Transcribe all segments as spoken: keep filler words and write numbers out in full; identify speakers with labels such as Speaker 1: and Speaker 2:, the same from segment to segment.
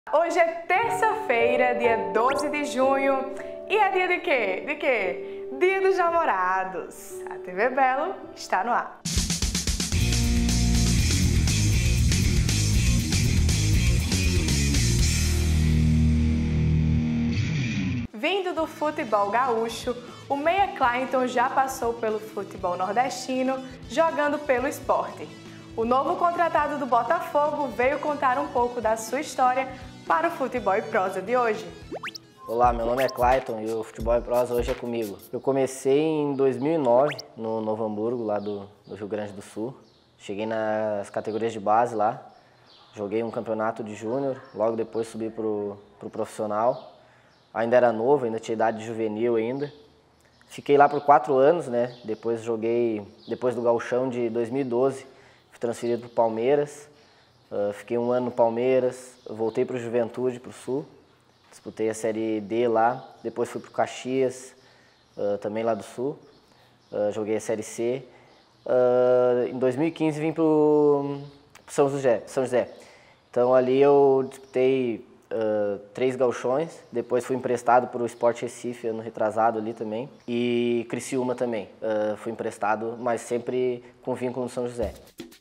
Speaker 1: Hoje é terça-feira, dia doze de junho, e é dia de quê? De quê? Dia dos Namorados. A T V Belo está no ar. Vindo do futebol gaúcho, o meia Clayton já passou pelo futebol nordestino, jogando pelo Sport. O novo contratado do Botafogo veio contar um pouco da sua história para o Futebol e Prosa de hoje.
Speaker 2: Olá, meu nome é Clayton e o Futebol e Prosa hoje é comigo. Eu comecei em dois mil e nove no Novo Hamburgo, lá do, do Rio Grande do Sul. Cheguei nas categorias de base lá, joguei um campeonato de júnior, logo depois subi para o pro profissional. Ainda era novo, ainda tinha idade juvenil ainda. Fiquei lá por quatro anos, né? Depois joguei, depois do gauchão de dois mil e doze, fui transferido para o Palmeiras. Uh, fiquei um ano no Palmeiras, voltei para o Juventude, para o Sul. Disputei a Série D lá, depois fui para o Caxias, uh, também lá do Sul. Uh, joguei a Série C. Uh, em dois mil e quinze vim para o São José, São José. Então ali eu disputei Uh, três gauchões, depois fui emprestado para o Sport Recife, ano retrasado ali também, e Criciúma também, uh, fui emprestado, mas sempre com vínculo no São José.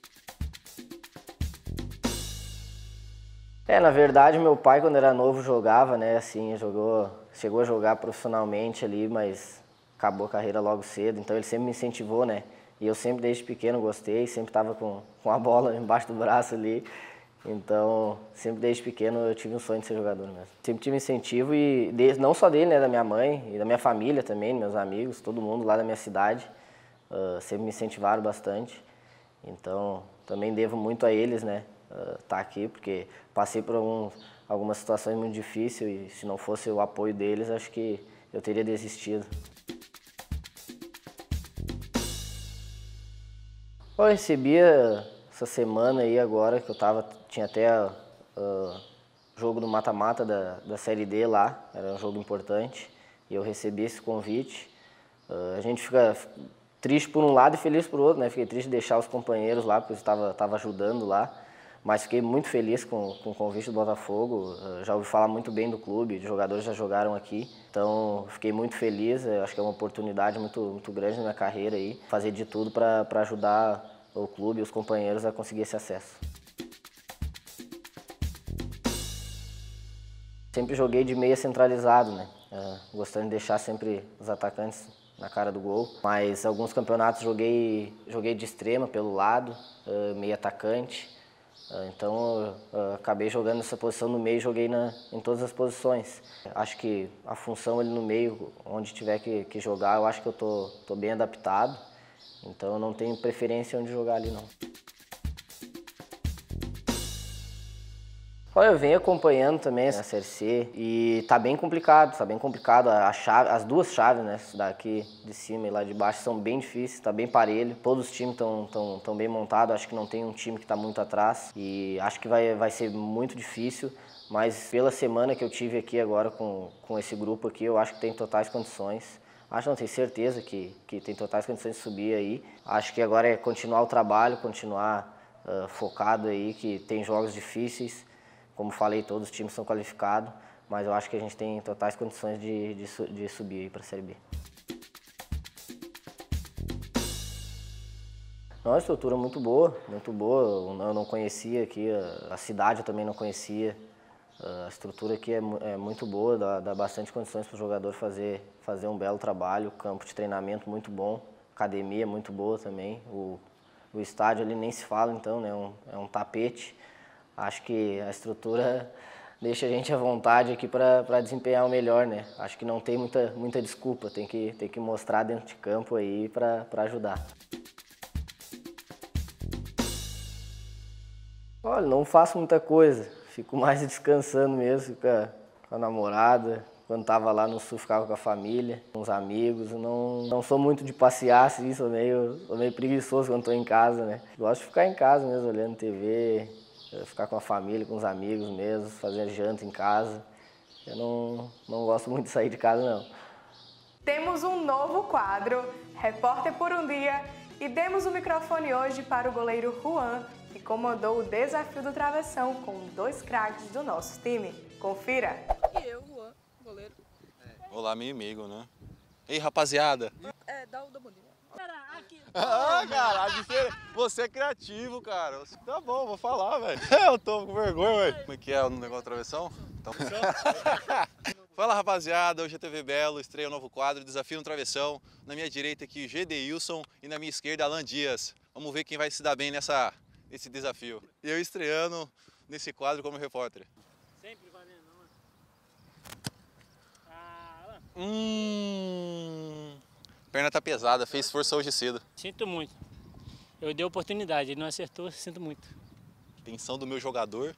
Speaker 2: É, na verdade, meu pai, quando era novo, jogava, né, assim, jogou, chegou a jogar profissionalmente ali, mas acabou a carreira logo cedo, então ele sempre me incentivou, né, e eu sempre, desde pequeno, gostei, sempre estava com, com a bola embaixo do braço ali. Então, sempre desde pequeno eu tive um sonho de ser jogador mesmo. Sempre tive incentivo, e desde, não só dele, né, da minha mãe e da minha família também, meus amigos, todo mundo lá da minha cidade, uh, sempre me incentivaram bastante. Então, também devo muito a eles, né, uh, estar aqui, porque passei por alguns, algumas situações muito difíceis e se não fosse o apoio deles, acho que eu teria desistido. Eu recebia essa semana aí agora, que eu tava, tinha até uh, jogo do mata-mata da, da Série D lá, era um jogo importante, e eu recebi esse convite. Uh, a gente fica triste por um lado e feliz por outro, né? Fiquei triste de deixar os companheiros lá, porque eu estava, estava ajudando lá, mas fiquei muito feliz com, com o convite do Botafogo. Uh, já ouvi falar muito bem do clube, os jogadores já jogaram aqui, então fiquei muito feliz. Eu acho que é uma oportunidade muito, muito grande na minha carreira aí, fazer de tudo para para ajudar o clube e os companheiros a conseguir esse acesso. Sempre joguei de meia centralizado, né? Uh, gostando de deixar sempre os atacantes na cara do gol. Mas alguns campeonatos joguei, joguei de extrema pelo lado, uh, meio atacante. Uh, então uh, acabei jogando nessa posição no meio e joguei na, em todas as posições. Acho que a função ali no meio, onde tiver que, que jogar, eu acho que eu tô, tô bem adaptado. Então eu não tenho preferência onde jogar ali, não. Olha, eu venho acompanhando também a Série C e tá bem complicado, tá bem complicado. A chave, as duas chaves, né, daqui de cima e lá de baixo, são bem difíceis, tá bem parelho. Todos os times estão tão, tão bem montados, acho que não tem um time que tá muito atrás e acho que vai, vai ser muito difícil. Mas pela semana que eu tive aqui agora com, com esse grupo aqui, eu acho que tem totais condições. Acho, não tenho certeza que, que tem totais condições de subir aí. Acho que agora é continuar o trabalho, continuar uh, focado aí, que tem jogos difíceis. Como falei, todos os times são qualificados, mas eu acho que a gente tem totais condições de, de, de subir aí para a Série B. Não, a estrutura é muito boa, muito boa. Eu não conhecia aqui, a cidade eu também não conhecia. A estrutura aqui é, é muito boa, dá, dá bastante condições para o jogador fazer, fazer um belo trabalho, campo de treinamento muito bom, academia muito boa também, o, o estádio ali nem se fala então, né? um, é um tapete. Acho que a estrutura deixa a gente à vontade aqui para desempenhar o melhor, né? Acho que não tem muita, muita desculpa, tem que, tem que mostrar dentro de campo aí para ajudar. Olha, não faço muita coisa. Fico mais descansando mesmo, fico com a namorada. Quando estava lá no Sul, ficava com a família, com os amigos. Não, não sou muito de passear, assim, sou meio, sou meio preguiçoso quando estou em casa, né? Gosto de ficar em casa mesmo, olhando T V, ficar com a família, com os amigos mesmo, fazer janta em casa. Eu não, não gosto muito de sair de casa, não.
Speaker 1: Temos um novo quadro, Repórter por um Dia, e demos o microfone hoje para o goleiro Juan, que comandou o desafio do travessão com dois craques do nosso time. Confira!
Speaker 3: E eu, Juan, goleiro.
Speaker 4: Olá, meu amigo, né? Ei, rapaziada!
Speaker 3: É, dá o da bolinha.
Speaker 4: Ah, cara, você é criativo, cara. Tá bom, vou falar, velho. Eu tô com vergonha, velho. Como é que é o negócio da travessão? Então... Fala, rapaziada. Hoje é T V Belo, estreia um novo quadro, Desafio no Travessão. Na minha direita aqui, Gedeilson, e na minha esquerda, Alan Dias. Vamos ver quem vai se dar bem nessa, nesse desafio. E eu estreando nesse quadro como repórter.
Speaker 5: Sempre valendo, não é? Ah, Alan.
Speaker 4: Hum... Perna tá pesada, fez força hoje cedo.
Speaker 5: Sinto muito. Eu dei oportunidade, ele não acertou, sinto muito.
Speaker 4: Atenção do meu jogador.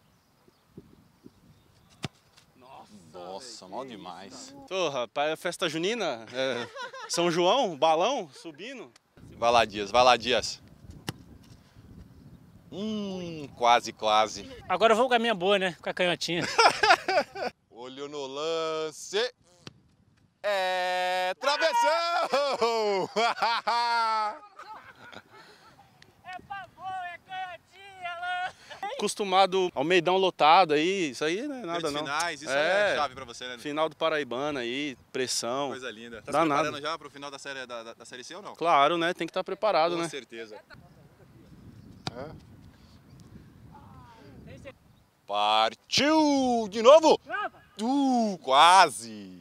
Speaker 5: Nossa,
Speaker 4: Nossa, mal demais.
Speaker 6: Tô, rapaz, é festa junina, é São João, balão, subindo.
Speaker 4: Vai lá, Dias, vai lá, Dias. Hum, quase, quase.
Speaker 5: Agora eu vou com a minha boa, né? Com a canhotinha.
Speaker 4: Olho no lance. É travessão!
Speaker 5: É pavô, é canhotinha, Alan!
Speaker 6: Acostumado ao meidão lotado aí, isso aí não é nada não.
Speaker 4: Finais, isso é, é chave pra você, né?
Speaker 6: Final do Paraibana aí, pressão.
Speaker 4: Coisa linda. Tá
Speaker 6: Dá
Speaker 4: se preparando
Speaker 6: nada.
Speaker 4: já pro final da série, da, da, da série C ou não?
Speaker 6: Claro, né? Tem que estar preparado,
Speaker 4: Com
Speaker 6: né?
Speaker 4: certeza. É. Partiu! De novo! Uh, quase!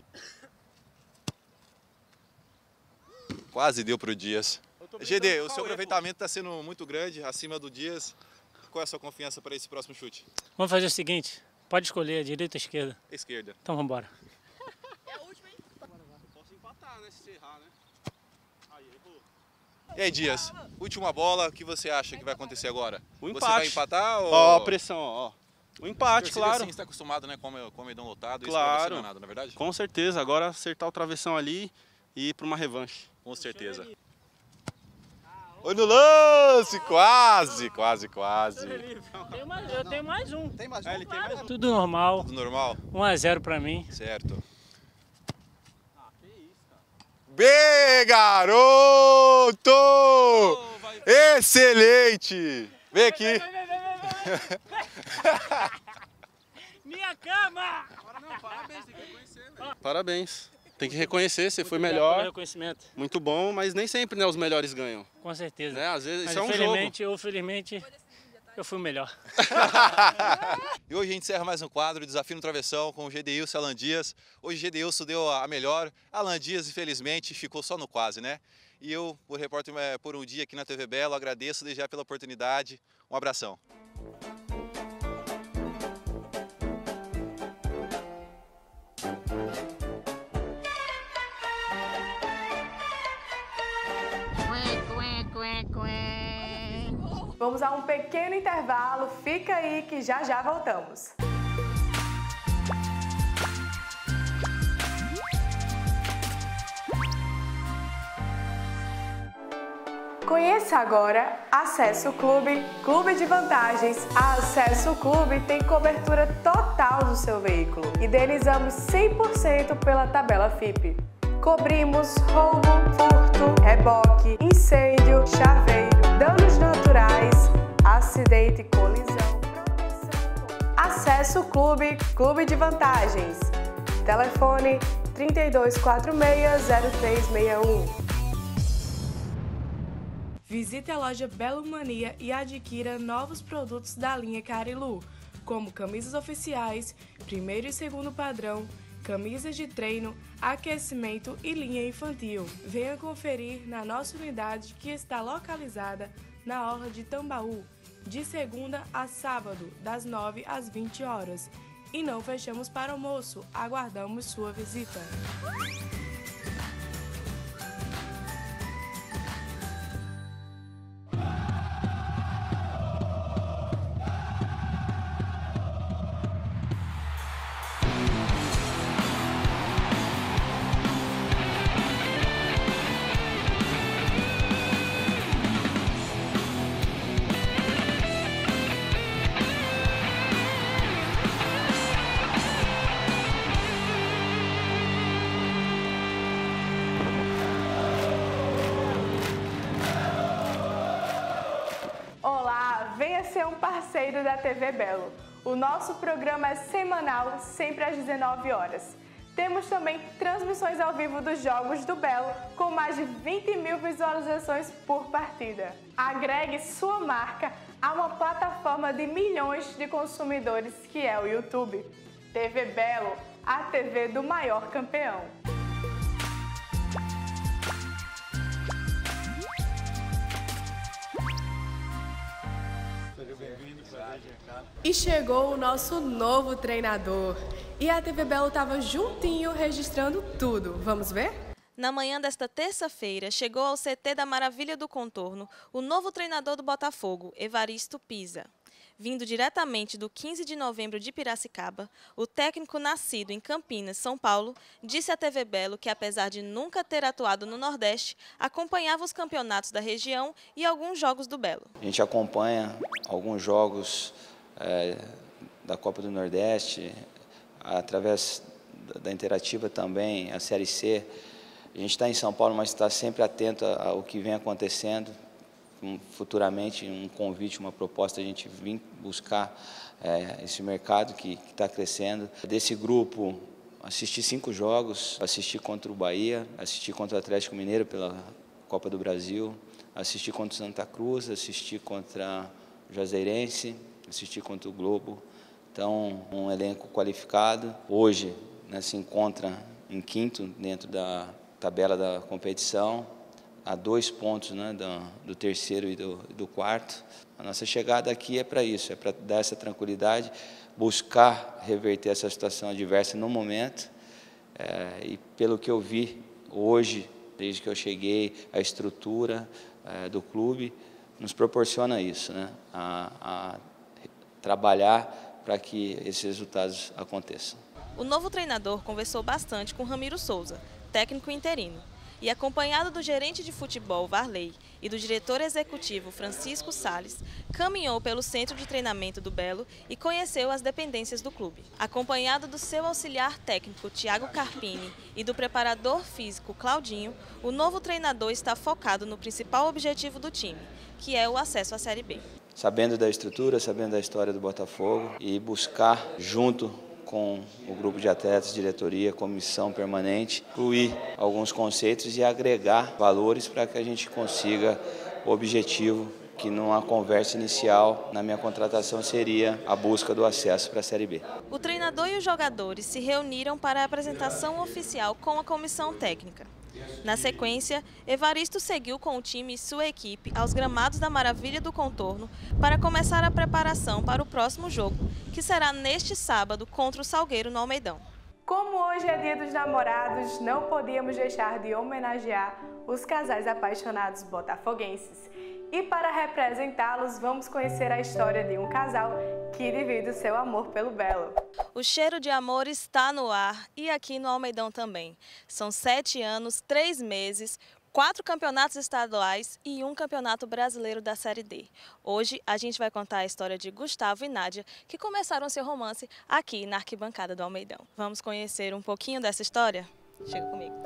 Speaker 4: Quase deu pro Dias. G D, o seu aproveitamento está sendo muito grande, acima do Dias. Qual é a sua confiança para esse próximo chute?
Speaker 5: Vamos fazer o seguinte, pode escolher a direita ou a esquerda.
Speaker 4: Esquerda.
Speaker 5: Então vamos embora.
Speaker 3: É a última, hein?
Speaker 6: Posso empatar, né? Se errar, né? Aí, errou.
Speaker 4: E aí, Dias, última bola, o que você acha que vai acontecer agora?
Speaker 6: O empate.
Speaker 4: Você vai empatar ou...
Speaker 6: Ó, a pressão, ó. O empate,
Speaker 4: Torcida,
Speaker 6: claro.
Speaker 4: Assim, você está acostumado, né, com o meidão lotado,
Speaker 6: Claro.
Speaker 4: isso não é nada, na verdade?
Speaker 6: Com certeza, agora acertar o travessão ali e ir para uma revanche.
Speaker 4: Com certeza. Olha no lance, quase, quase, quase.
Speaker 5: Eu tenho mais, eu tenho mais um.
Speaker 6: Tem mais um? É, ele tem mais um.
Speaker 5: Tudo normal,
Speaker 4: Tudo normal?
Speaker 5: um a zero pra mim.
Speaker 4: Certo.
Speaker 6: Ah, que isso, cara.
Speaker 4: Bem, garoto!
Speaker 6: Oh, vai...
Speaker 4: Excelente! Vem aqui.
Speaker 5: Minha cama!
Speaker 6: Não, parabéns, tem que reconhecer, velho. Parabéns. Tem que reconhecer, você foi
Speaker 5: Obrigado
Speaker 6: melhor.
Speaker 5: pelo reconhecimento.
Speaker 6: Muito bom, mas nem sempre, né, os melhores ganham.
Speaker 5: Com certeza.
Speaker 6: Né? Às vezes
Speaker 5: Mas
Speaker 6: isso é um jogo.
Speaker 5: infelizmente ou felizmente, eu fui o melhor.
Speaker 4: E hoje a gente encerra mais um quadro, Desafio no Travessão, com o Gedeilson e Alan Dias. Hoje o Gedeilson deu a melhor, Alan Dias, infelizmente, ficou só no quase, né? E eu, por repórter por um dia aqui na T V Belo, agradeço desde já pela oportunidade. Um abração.
Speaker 1: Vamos a um pequeno intervalo, fica aí que já já voltamos. Conheça agora Acesso Clube, Clube de Vantagens. A Acesso Clube tem cobertura total do seu veículo. Indenizamos cem por cento pela tabela F I P. Cobrimos roubo, furto, reboque, incêndio, chaveiro, danos naturais, acidente e colisão, proteção. Acesso Clube, Clube de Vantagens. Telefone trinta e dois quarenta e seis, zero três seis um. Visite a loja Belo Mania e adquira novos produtos da linha Carilu, como camisas oficiais, primeiro e segundo padrão, camisas de treino, aquecimento e linha infantil. Venha conferir na nossa unidade que está localizada na Orla de Tambaú, de segunda a sábado, das nove às vinte horas. E não fechamos para almoço, aguardamos sua visita. venha ser um parceiro da T V Belo. O nosso programa é semanal, sempre às dezenove horas. Temos também transmissões ao vivo dos Jogos do Belo, com mais de vinte mil visualizações por partida. Agregue sua marca a uma plataforma de milhões de consumidores que é o YouTube. T V Belo, a T V do maior campeão. E chegou o nosso novo treinador. E a T V Belo estava juntinho registrando tudo. Vamos ver?
Speaker 7: Na manhã desta terça-feira, chegou ao C T da Maravilha do Contorno o novo treinador do Botafogo, Evaristo Pisa. Vindo diretamente do quinze de novembro de Piracicaba, o técnico nascido em Campinas, São Paulo, disse à T V Belo que, apesar de nunca ter atuado no Nordeste, acompanhava os campeonatos da região e alguns jogos do Belo.
Speaker 8: A gente acompanha alguns jogos é, da Copa do Nordeste, através da Interativa também, a Série C. A gente está em São Paulo, mas está sempre atento ao que vem acontecendo. Futuramente, um convite, uma proposta, a gente vir buscar é, esse mercado que está crescendo. Desse grupo, assisti cinco jogos, assisti contra o Bahia, assisti contra o Atlético Mineiro pela Copa do Brasil, assisti contra o Santa Cruz, assisti contra o Juazeirense, assisti contra o Globo. Então, um elenco qualificado. Hoje, né, se encontra em quinto dentro da tabela da competição, a dois pontos, né, do, do terceiro e do, do quarto. A nossa chegada aqui é para isso, é para dar essa tranquilidade, buscar reverter essa situação adversa no momento. É, e pelo que eu vi hoje, desde que eu cheguei, a estrutura é, do clube nos proporciona isso, né, a, a trabalhar para que esses resultados aconteçam.
Speaker 7: O novo treinador conversou bastante com Ramiro Souza, técnico interino, e acompanhado do gerente de futebol, Varley, e do diretor executivo, Francisco Salles, caminhou pelo centro de treinamento do Belo e conheceu as dependências do clube. Acompanhado do seu auxiliar técnico, Tiago Carpini, e do preparador físico, Claudinho, o novo treinador está focado no principal objetivo do time, que é o acesso à Série B.
Speaker 8: Sabendo da estrutura, sabendo da história do Botafogo e buscar, junto com o grupo de atletas, diretoria, comissão permanente, incluir alguns conceitos e agregar valores para que a gente consiga o objetivo que numa conversa inicial, na minha contratação, seria a busca do acesso para a Série B.
Speaker 7: O treinador e os jogadores se reuniram para a apresentação oficial com a comissão técnica. Na sequência, Evaristo seguiu com o time e sua equipe aos gramados da Maravilha do Contorno para começar a preparação para o próximo jogo, que será neste sábado contra o Salgueiro no Almeidão.
Speaker 1: Como hoje é Dia dos Namorados, não podíamos deixar de homenagear os casais apaixonados botafoguenses. E para representá-los, vamos conhecer a história de um casal que divide o seu amor pelo Belo.
Speaker 7: O cheiro de amor está no ar e aqui no Almeidão também. São sete anos, três meses, quatro campeonatos estaduais e um campeonato brasileiro da Série D. Hoje a gente vai contar a história de Gustavo e Nádia, que começaram seu romance aqui na arquibancada do Almeidão. Vamos conhecer um pouquinho dessa história? Chega comigo.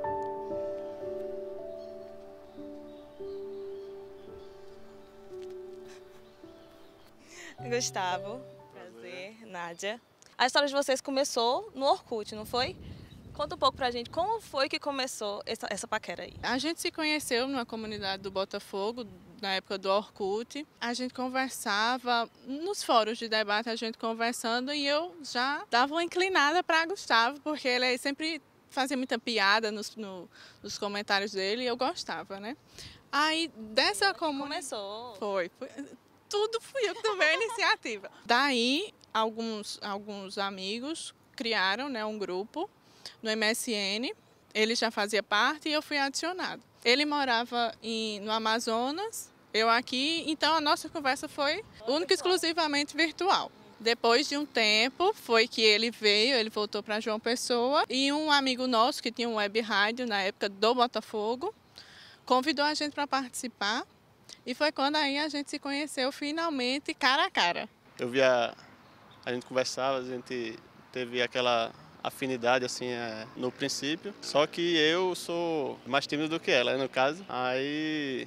Speaker 7: Gustavo, prazer, Nádia. A história de vocês começou no Orkut, não foi? Conta um pouco pra gente, como foi que começou essa, essa paquera aí?
Speaker 9: A gente se conheceu numa comunidade do Botafogo, na época do Orkut. A gente conversava, nos fóruns de debate, a gente conversando, e eu já dava uma inclinada para Gustavo, porque ele sempre fazia muita piada nos, no, nos comentários dele, e eu gostava, né? Aí, dessa comunidade...
Speaker 7: Começou.
Speaker 9: Foi, foi. Tudo fui eu que tomei a iniciativa. Daí, alguns, alguns amigos criaram, né, um grupo no M S N. Ele já fazia parte e eu fui adicionado. Ele morava em, no Amazonas, eu aqui, então a nossa conversa foi única e exclusivamente virtual. Depois de um tempo, foi que ele veio, ele voltou para João Pessoa, e um amigo nosso, que tinha um web rádio na época do Botafogo, convidou a gente para participar. E foi quando aí a gente se conheceu finalmente, cara a cara.
Speaker 6: Eu via, a gente conversava, a gente teve aquela afinidade assim é, no princípio, só que eu sou mais tímido do que ela, no caso. Aí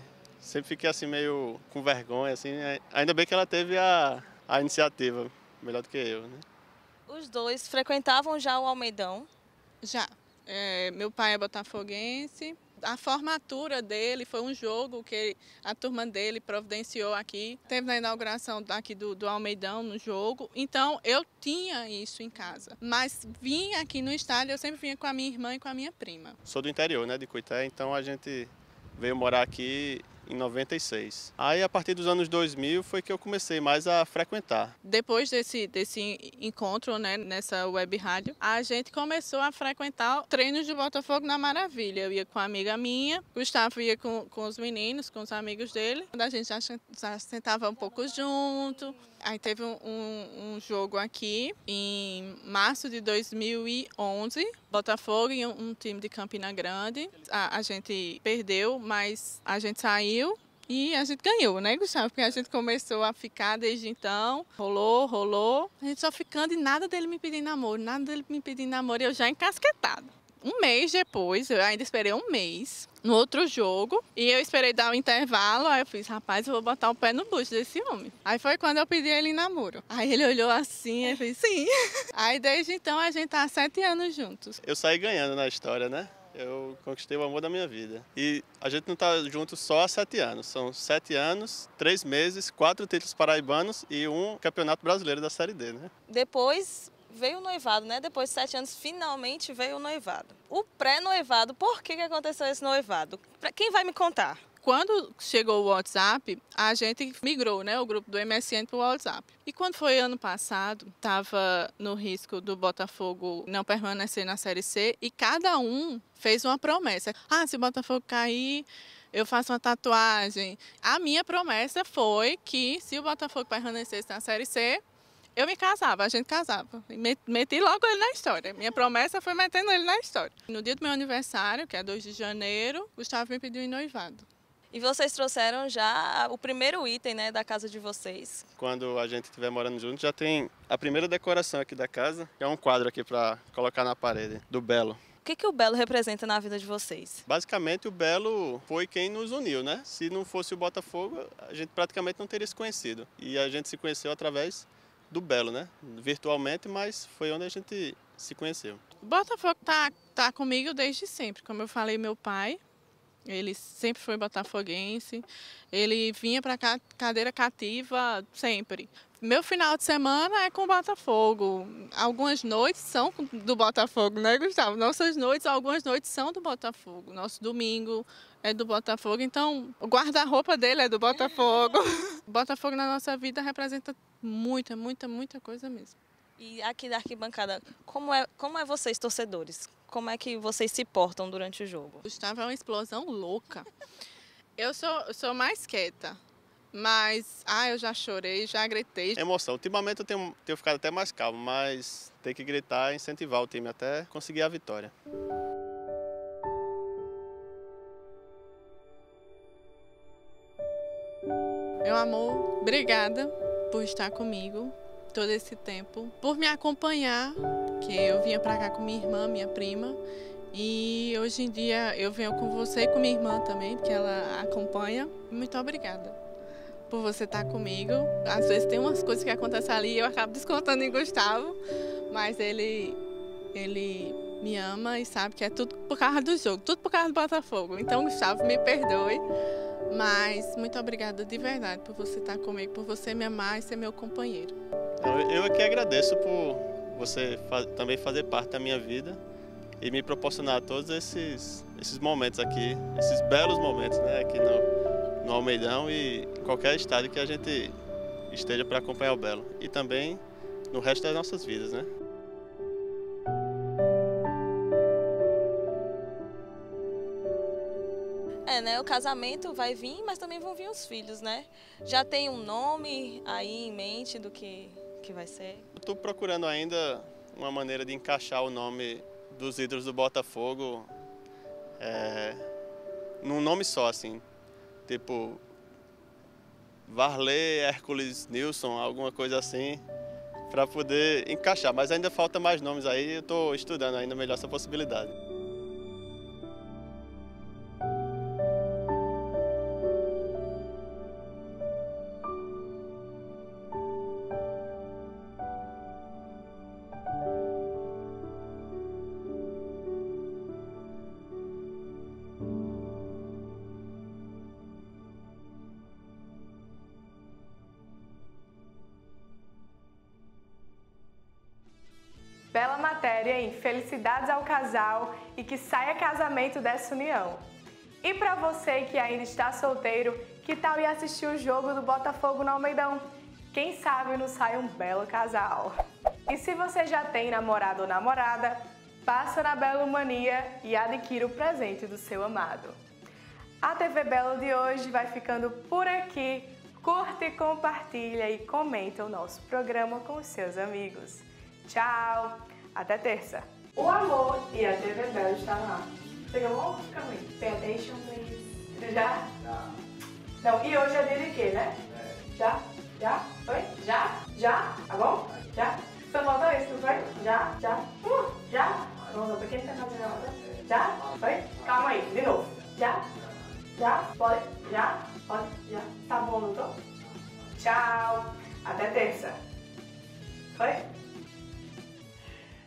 Speaker 6: Sempre fiquei assim meio com vergonha, assim. Ainda bem que ela teve a, a iniciativa, melhor do que eu, né?
Speaker 7: Os dois frequentavam já o Almeidão?
Speaker 9: Já. É, meu pai é botafoguense. A formatura dele foi um jogo que a turma dele providenciou aqui. Teve na inauguração aqui do, do Almeidão no jogo. Então, eu tinha isso em casa. Mas vinha aqui no estádio, eu sempre vinha com a minha irmã e com a minha prima.
Speaker 6: Sou do interior, né, de Cuité, então a gente veio morar aqui em noventa e seis. Aí, a partir dos anos dois mil, foi que eu comecei mais a frequentar.
Speaker 9: Depois desse, desse encontro, né, nessa web rádio, a gente começou a frequentar treinos de Botafogo na Maravilha. Eu ia com uma amiga minha, Gustavo ia com, com os meninos, com os amigos dele. A gente já, já sentava um pouco junto. Aí teve um, um, um jogo aqui em março de dois mil e onze, Botafogo e um, um time de Campina Grande. A, a gente perdeu, mas a gente saiu e a gente ganhou, né, Gustavo? Porque a gente começou a ficar desde então, rolou, rolou. A gente só ficando e nada dele me pedindo namoro, nada dele me pedindo namoro e eu já encasquetada. Um mês depois, eu ainda esperei um mês, no outro jogo, e eu esperei dar um intervalo, aí eu fiz, rapaz, eu vou botar o pé no bucho desse homem. Aí foi quando eu pedi ele em namoro. Aí ele olhou assim, e fez, sim. Aí desde então a gente tá há sete anos juntos.
Speaker 6: Eu saí ganhando na história, né? Eu conquistei o amor da minha vida. E a gente não tá junto só há sete anos. São sete anos, três meses, quatro títulos paraibanos e um campeonato brasileiro da Série D, né?
Speaker 7: Depois veio o noivado, né? Depois de sete anos, finalmente veio o noivado. O pré-noivado, por que que aconteceu esse noivado? Quem vai me contar?
Speaker 9: Quando chegou o WhatsApp, a gente migrou, né, o grupo do M S N para o WhatsApp. E quando foi ano passado, estava no risco do Botafogo não permanecer na Série C e cada um fez uma promessa. Ah, se o Botafogo cair, eu faço uma tatuagem. A minha promessa foi que se o Botafogo permanecesse na Série C, eu me casava, a gente casava. Meti logo ele na história. Minha promessa foi metendo ele na história. No dia do meu aniversário, que é dois de janeiro, Gustavo me pediu em noivado.
Speaker 7: E vocês trouxeram já o primeiro item, né, da casa de vocês.
Speaker 6: Quando a gente estiver morando junto, já tem a primeira decoração aqui da casa, que é um quadro aqui para colocar na parede, do Belo.
Speaker 7: O que que o Belo representa na vida de vocês?
Speaker 6: Basicamente, o Belo foi quem nos uniu, né? Se não fosse o Botafogo, a gente praticamente não teria se conhecido. E a gente se conheceu através do Belo, né? Virtualmente, mas foi onde a gente se conheceu.
Speaker 9: O Botafogo tá, tá comigo desde sempre. Como eu falei, meu pai, ele sempre foi botafoguense. Ele vinha para cá, cadeira cativa, sempre. Meu final de semana é com o Botafogo. Algumas noites são do Botafogo, né, Gustavo? Nossas noites, algumas noites são do Botafogo. Nosso domingo é do Botafogo. Então, o guarda-roupa dele é do Botafogo. O Botafogo na nossa vida representa muita, muita, muita coisa mesmo.
Speaker 7: E aqui da arquibancada, como é, como é vocês, torcedores? Como é que vocês se portam durante o jogo?
Speaker 9: Gustavo é uma explosão louca. Eu sou, eu sou mais quieta, mas ah, eu já chorei, já gritei.
Speaker 6: Emoção. Ultimamente eu tenho, tenho ficado até mais calmo, mas tem que gritar e incentivar o time até conseguir a vitória.
Speaker 9: Meu amor, obrigada por estar comigo todo esse tempo, por me acompanhar, que eu vinha pra cá com minha irmã, minha prima, e hoje em dia eu venho com você e com minha irmã também, porque ela acompanha. Muito obrigada por você estar comigo. Às vezes tem umas coisas que acontecem ali e eu acabo descontando em Gustavo, mas ele, ele me ama e sabe que é tudo por causa do jogo, tudo por causa do Botafogo. Então, Gustavo, me perdoe. Mas muito obrigada de verdade por você estar comigo, por você me amar e ser meu companheiro.
Speaker 6: Eu aqui agradeço por você faz, também fazer parte da minha vida e me proporcionar todos esses, esses momentos aqui, esses belos momentos, né, aqui no, no Almeidão e em qualquer estádio que a gente esteja para acompanhar o Belo. E também no resto das nossas vidas, né?
Speaker 7: É, né? O casamento vai vir, mas também vão vir os filhos, né? Já tem um nome aí em mente do que, que vai ser?
Speaker 6: Estou procurando ainda uma maneira de encaixar o nome dos ídolos do Botafogo é, num nome só, assim. Tipo, Varley, Hércules, Nilson, alguma coisa assim, para poder encaixar. Mas ainda falta mais nomes aí, eu estou estudando ainda melhor essa possibilidade.
Speaker 1: matéria em Felicidades ao Casal e que saia casamento dessa união. E para você que ainda está solteiro, que tal ir assistir o jogo do Botafogo no Almeidão? Quem sabe não sai um belo casal. E se você já tem namorado ou namorada, passa na Belo Mania e adquira o presente do seu amado. A T V Belo de hoje vai ficando por aqui. Curte, compartilha e comenta o nosso programa com os seus amigos. Tchau! Até terça! O amor e a T V Belo estão lá. Pega bom? Calma aí. Pay attention, please. Já? Não. Não, e hoje é dia de quê, né? É. Já? Já? Foi? Já? Já? Tá bom? Já? Só falta isso, não foi? Já? Já? Uh, já? Vamos ver, quem tá fazendo agora? Já? Foi? Calma aí, de novo. Já? Já? Pode? Já? Pode? Já? Tá bom, doutor? Tchau!